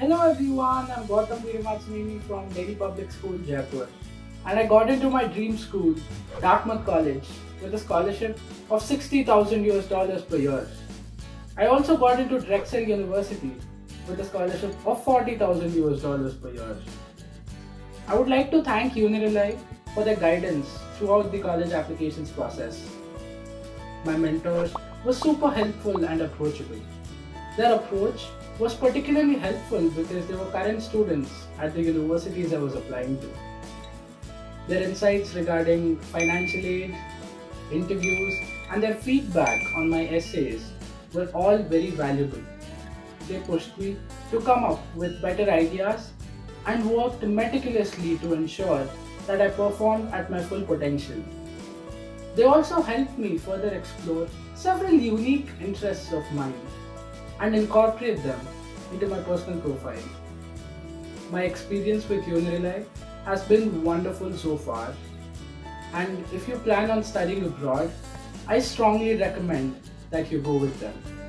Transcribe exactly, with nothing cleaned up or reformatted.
Hello everyone, I'm Gautam Veeramatsaneni from Delhi Public School, Jaipur. And I got into my dream school, Dartmouth College, with a scholarship of sixty thousand U S dollars per year. I also got into Drexel University with a scholarship of forty thousand U S dollars per year. I would like to thank Unirely for their guidance throughout the college applications process. My mentors were super helpful and approachable. Their approach was particularly helpful because they were current students at the universities I was applying to. Their insights regarding financial aid, interviews, and their feedback on my essays were all very valuable. They pushed me to come up with better ideas and worked meticulously to ensure that I performed at my full potential. They also helped me further explore several unique interests of mine and incorporate them into my personal profile. My experience with Unirely has been wonderful so far, and if you plan on studying abroad, I strongly recommend that you go with them.